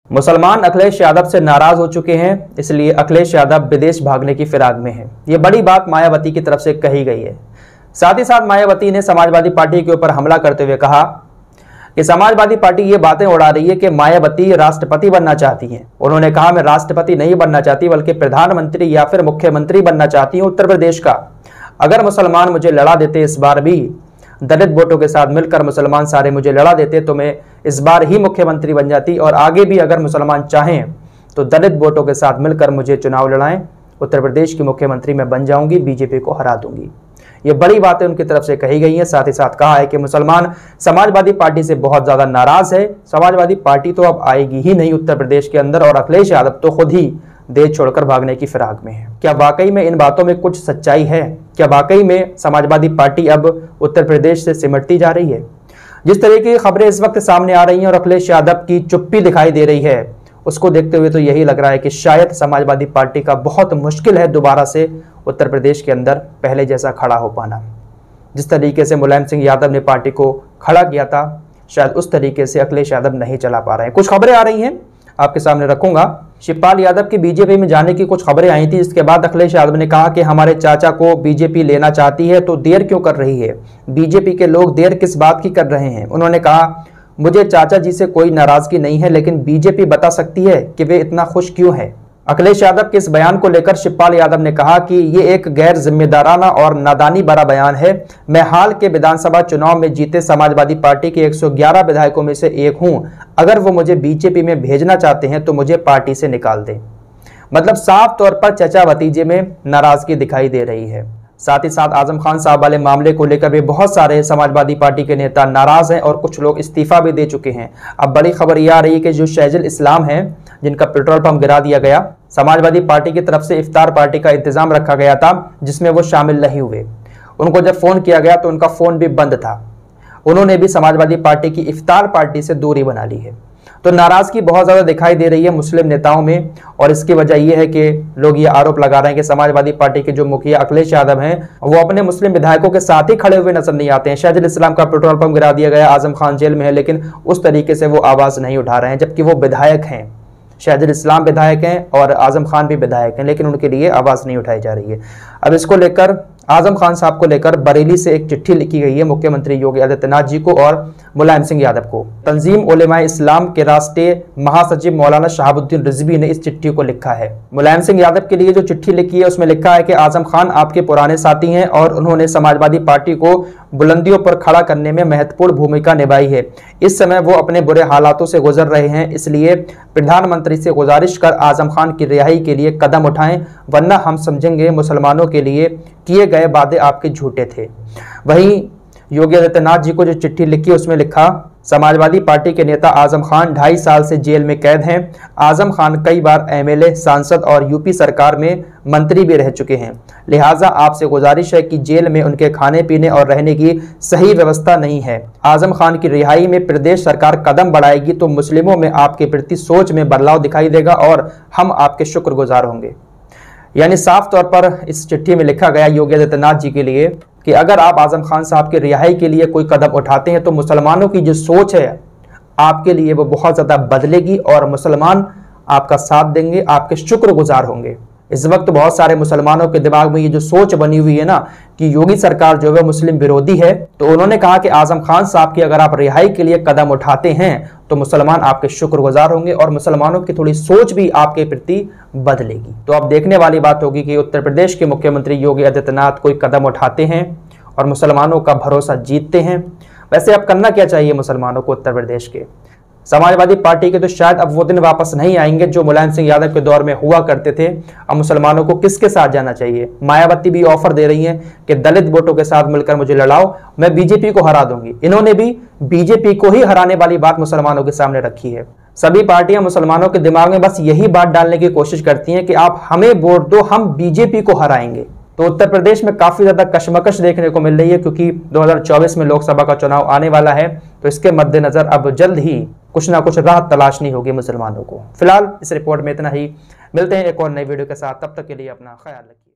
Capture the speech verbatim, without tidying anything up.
मुसलमान अखिलेश यादव से नाराज हो चुके हैं, इसलिए अखिलेश यादव विदेश भागने की फिराक में है। ये बड़ी बात मायावती की तरफ से कही गई है। साथ ही साथ मायावती ने समाजवादी पार्टी के ऊपर हमला करते हुए कहा कि समाजवादी पार्टी ये बातें उड़ा रही है कि मायावती राष्ट्रपति बनना चाहती हैं। उन्होंने कहा, मैं राष्ट्रपति नहीं बनना चाहती बल्कि प्रधानमंत्री या फिर मुख्यमंत्री बनना चाहती हूँ उत्तर प्रदेश का। अगर मुसलमान मुझे लड़ा देते, इस बार भी दलित वोटों के साथ मिलकर मुसलमान सारे मुझे लड़ा देते तो मैं इस बार ही मुख्यमंत्री बन जाती, और आगे भी अगर मुसलमान चाहें तो दलित वोटों के साथ मिलकर मुझे चुनाव लड़ाएं, उत्तर प्रदेश की मुख्यमंत्री मैं बन जाऊंगी, बीजेपी को हरा दूंगी। ये बड़ी बातें उनकी तरफ से कही गई हैं। साथ ही साथ कहा है कि मुसलमान समाजवादी पार्टी से बहुत ज्यादा नाराज है। समाजवादी पार्टी तो अब आएगी ही नहीं उत्तर प्रदेश के अंदर, और अखिलेश यादव तो खुद ही देश छोड़कर भागने की फिराक में है। क्या वाकई में इन बातों में कुछ सच्चाई है? क्या वाकई में समाजवादी पार्टी अब उत्तर प्रदेश से सिमटती जा रही है? जिस तरीके की खबरें इस वक्त सामने आ रही हैं और अखिलेश यादव की चुप्पी दिखाई दे रही है, उसको देखते हुए तो यही लग रहा है कि शायद समाजवादी पार्टी का बहुत मुश्किल है दोबारा से उत्तर प्रदेश के अंदर पहले जैसा खड़ा हो पाना। जिस तरीके से मुलायम सिंह यादव ने पार्टी को खड़ा किया था, शायद उस तरीके से अखिलेश यादव नहीं चला पा रहे हैं। कुछ खबरें आ रही हैं, आपके सामने रखूंगा। शिवपाल यादव की बीजेपी में जाने की कुछ खबरें आई थी। इसके बाद अखिलेश यादव ने कहा कि हमारे चाचा को बीजेपी लेना चाहती है तो देर क्यों कर रही है, बीजेपी के लोग देर किस बात की कर रहे हैं। उन्होंने कहा, मुझे चाचा जी से कोई नाराजगी नहीं है, लेकिन बीजेपी बता सकती है कि वे इतना खुश क्यों है। अखिलेश यादव के इस बयान को लेकर शिवपाल यादव ने कहा कि ये एक गैर जिम्मेदाराना और नादानी भरा बयान है। मैं हाल के विधानसभा चुनाव में जीते समाजवादी पार्टी के एक सौ ग्यारह विधायकों में से एक हूं। अगर वो मुझे बीजेपी में भेजना चाहते हैं तो मुझे पार्टी से निकाल दें। मतलब साफ तौर पर चचा भतीजे में नाराजगी दिखाई दे रही है। साथ ही साथ आजम खान साहब वाले मामले को लेकर भी बहुत सारे समाजवादी पार्टी के नेता नाराज हैं और कुछ लोग इस्तीफा भी दे चुके हैं। अब बड़ी खबर यह आ रही है कि जो शहजुल इस्लाम है, जिनका पेट्रोल पंप गिरा दिया गया, समाजवादी पार्टी की तरफ से इफ्तार पार्टी का इंतजाम रखा गया था जिसमें वो शामिल नहीं हुए। उनको जब फोन किया गया तो उनका फोन भी बंद था। उन्होंने भी समाजवादी पार्टी की इफ्तार पार्टी से दूरी बना ली है। तो नाराजगी बहुत ज्यादा दिखाई दे रही है मुस्लिम नेताओं में, और इसकी वजह यह है कि लोग ये आरोप लगा रहे हैं कि समाजवादी पार्टी के जो मुखिया अखिलेश यादव हैं वो अपने मुस्लिम विधायकों के साथ ही खड़े हुए नजर नहीं आते हैं। शहजुल इस्लाम का पेट्रोल पंप गिरा दिया गया, आजम खान जेल में है, लेकिन उस तरीके से वो आवाज नहीं उठा रहे हैं, जबकि वो विधायक हैं। शहजुल इस्लाम विधायक हैं और आजम खान भी विधायक हैं, लेकिन उनके लिए आवाज नहीं उठाई जा रही है। अब इसको लेकर आजम खान साहब को लेकर बरेली से एक चिट्ठी लिखी गई है मुख्यमंत्री योगी आदित्यनाथ जी को और मुलायम सिंह यादव को। तंजीम उलेमाए इस्लाम के राष्ट्रीय महासचिव मौलाना शहाबुद्दीन रिजवी ने इस चिट्ठी को लिखा है। मुलायम सिंह यादव के लिए जो चिट्ठी लिखी है उसमें लिखा है कि आजम खान आपके पुराने साथी हैं और उन्होंने समाजवादी पार्टी को बुलंदियों पर खड़ा करने में महत्वपूर्ण भूमिका निभाई है। इस समय वो अपने बुरे हालातों से गुजर रहे हैं, इसलिए प्रधानमंत्री से गुजारिश कर आजम खान की रिहाई के लिए कदम उठाएं, वरना हम समझेंगे मुसलमानों के लिए किए गए वादे आपके झूठे थे। वहीं योगी आदित्यनाथ जी को जो चिट्ठी लिखी उसमें लिखा, समाजवादी पार्टी के नेता आजम खान ढाई साल से जेल में कैद हैं। आजम खान कई बार एमएलए, सांसद और यूपी सरकार में मंत्री भी रह चुके हैं, लिहाजा आपसे गुजारिश है कि जेल में उनके खाने पीने और रहने की सही व्यवस्था नहीं है। आजम खान की रिहाई में प्रदेश सरकार कदम बढ़ाएगी तो मुस्लिमों में आपके प्रति सोच में बदलाव दिखाई देगा और हम आपके शुक्रगुजार होंगे। यानी साफ तौर पर इस चिट्ठी में लिखा गया योगी आदित्यनाथ जी के लिए कि अगर आप आजम खान साहब की रिहाई के लिए कोई कदम उठाते हैं तो मुसलमानों की जो सोच है आपके लिए वो बहुत ज़्यादा बदलेगी और मुसलमान आपका साथ देंगे, आपके शुक्रगुजार होंगे। इस वक्त बहुत सारे मुसलमानों के दिमाग में ये जो सोच बनी हुई है ना कि योगी सरकार जो है मुस्लिम विरोधी है, तो उन्होंने कहा कि आजम खान साहब की अगर आप रिहाई के लिए कदम उठाते हैं तो मुसलमान आपके शुक्रगुजार होंगे और मुसलमानों की थोड़ी सोच भी आपके प्रति बदलेगी। तो अब देखने वाली बात होगी कि उत्तर प्रदेश के मुख्यमंत्री योगी आदित्यनाथ कोई कदम उठाते हैं और मुसलमानों का भरोसा जीतते हैं। वैसे अब करना क्या चाहिए मुसलमानों को उत्तर प्रदेश के? समाजवादी पार्टी के तो शायद अब वो दिन वापस नहीं आएंगे जो मुलायम सिंह यादव के दौर में हुआ करते थे। अब मुसलमानों को किसके साथ जाना चाहिए? मायावती भी ऑफर दे रही हैं कि दलित वोटों के साथ मिलकर मुझे लड़ाओ, मैं बीजेपी को हरा दूंगी। इन्होंने भी बीजेपी को ही हराने वाली बात मुसलमानों के सामने रखी है। सभी पार्टियां मुसलमानों के दिमाग में बस यही बात डालने की कोशिश करती हैं कि आप हमें वोट दो, हम बीजेपी को हराएंगे। तो उत्तर प्रदेश में काफी ज्यादा कशमकश देखने को मिल रही है क्योंकि दो हज़ार चौबीस में लोकसभा का चुनाव आने वाला है, तो इसके मद्देनजर अब जल्द ही कुछ ना कुछ राह तलाशनी होगी मुसलमानों को। फिलहाल इस रिपोर्ट में इतना ही। मिलते हैं एक और नई वीडियो के साथ, तब तक के लिए अपना ख्याल रखिए।